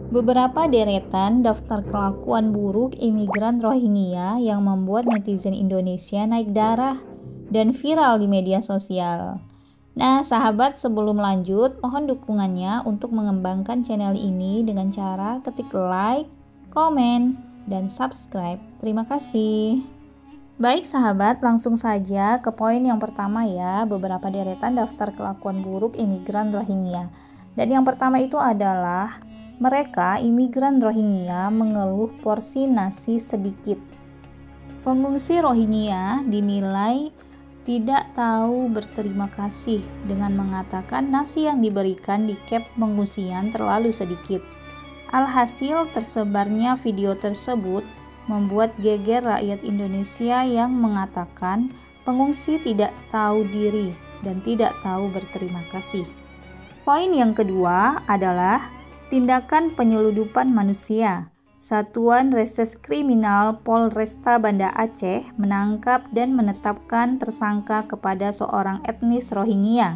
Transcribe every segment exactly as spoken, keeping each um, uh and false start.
Beberapa deretan daftar kelakuan buruk imigran Rohingya yang membuat netizen Indonesia naik darah dan viral di media sosial. Nah, sahabat, sebelum lanjut, mohon dukungannya untuk mengembangkan channel ini dengan cara ketik like, komen, dan subscribe. Terima kasih. Baik sahabat, langsung saja ke poin yang pertama ya, beberapa deretan daftar kelakuan buruk imigran Rohingya. Dan yang pertama itu adalah mereka, imigran Rohingya, mengeluh porsi nasi sedikit. Pengungsi Rohingya dinilai tidak tahu berterima kasih dengan mengatakan nasi yang diberikan di kamp pengungsian terlalu sedikit. Alhasil, tersebarnya video tersebut membuat geger rakyat Indonesia yang mengatakan pengungsi tidak tahu diri dan tidak tahu berterima kasih. Poin yang kedua adalah tindakan penyeludupan manusia. Satuan Reses Kriminal Polresta Banda Aceh menangkap dan menetapkan tersangka kepada seorang etnis Rohingya.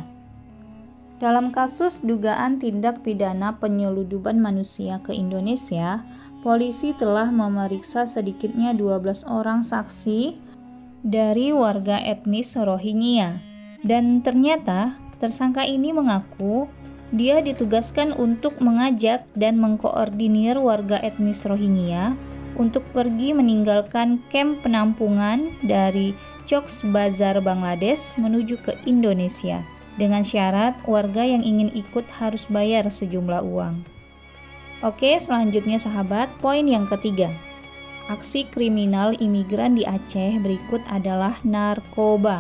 Dalam kasus dugaan tindak pidana penyeludupan manusia ke Indonesia, polisi telah memeriksa sedikitnya dua belas orang saksi dari warga etnis Rohingya. Dan ternyata tersangka ini mengaku dia ditugaskan untuk mengajak dan mengkoordinir warga etnis Rohingya untuk pergi meninggalkan kamp penampungan dari Cox's Bazar, Bangladesh menuju ke Indonesia dengan syarat warga yang ingin ikut harus bayar sejumlah uang. Oke, selanjutnya sahabat, poin yang ketiga. Aksi kriminal imigran di Aceh berikut adalah narkoba.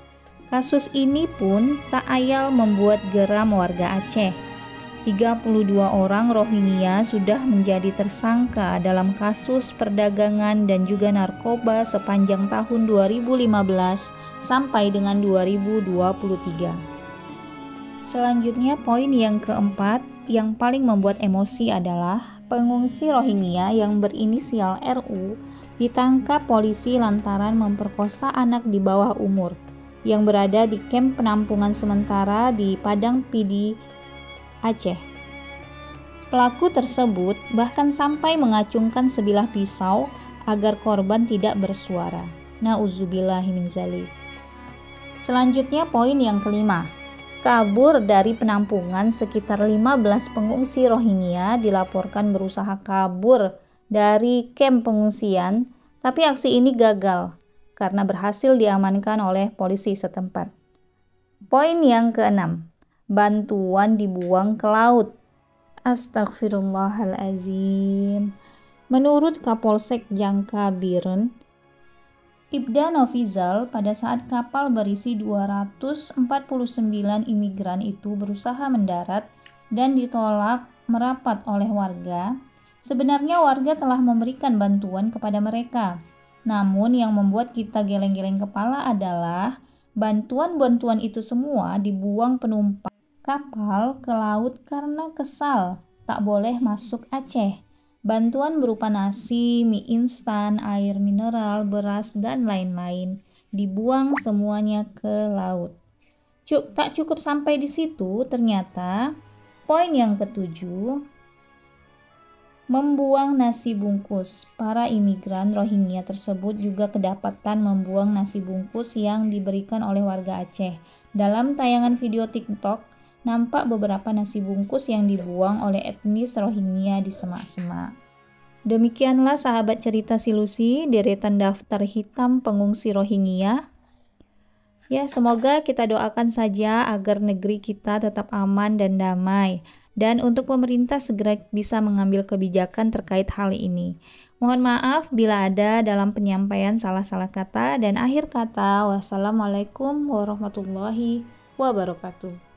Kasus ini pun tak ayal membuat geram warga Aceh. tiga puluh dua orang Rohingya sudah menjadi tersangka dalam kasus perdagangan dan juga narkoba sepanjang tahun dua ribu lima belas sampai dengan dua ribu dua puluh tiga. Selanjutnya poin yang keempat yang paling membuat emosi adalah pengungsi Rohingya yang berinisial R U ditangkap polisi lantaran memperkosa anak di bawah umur yang berada di kamp penampungan sementara di Padang Pidi, Aceh. Pelaku tersebut bahkan sampai mengacungkan sebilah pisau agar korban tidak bersuara. Nauzubillahi min dzalik. Selanjutnya poin yang kelima. Kabur dari penampungan, sekitar lima belas pengungsi Rohingya dilaporkan berusaha kabur dari kamp pengungsian, tapi aksi ini gagal karena berhasil diamankan oleh polisi setempat. Poin yang keenam, bantuan dibuang ke laut. Astagfirullahalazim. Menurut Kapolsek Jangkabirun, Ibda Novizal, pada saat kapal berisi dua ratus empat puluh sembilan imigran itu berusaha mendarat dan ditolak merapat oleh warga, sebenarnya warga telah memberikan bantuan kepada mereka. Namun yang membuat kita geleng-geleng kepala adalah bantuan-bantuan itu semua dibuang penumpang kapal ke laut karena kesal tak boleh masuk Aceh. Bantuan berupa nasi, mie instan, air mineral, beras, dan lain-lain dibuang semuanya ke laut. Cuk, tak cukup sampai di situ, ternyata poin yang ketujuh, membuang nasi bungkus. Para imigran Rohingya tersebut juga kedapatan membuang nasi bungkus yang diberikan oleh warga Aceh. Dalam tayangan video TikTok, nampak beberapa nasi bungkus yang dibuang oleh etnis Rohingya di semak-semak. Demikianlah sahabat cerita si Lucy, deretan daftar hitam pengungsi Rohingya. Ya, semoga kita doakan saja agar negeri kita tetap aman dan damai. Dan untuk pemerintah segera bisa mengambil kebijakan terkait hal ini. Mohon maaf bila ada dalam penyampaian salah-salah kata, dan akhir kata, wassalamualaikum warahmatullahi wabarakatuh.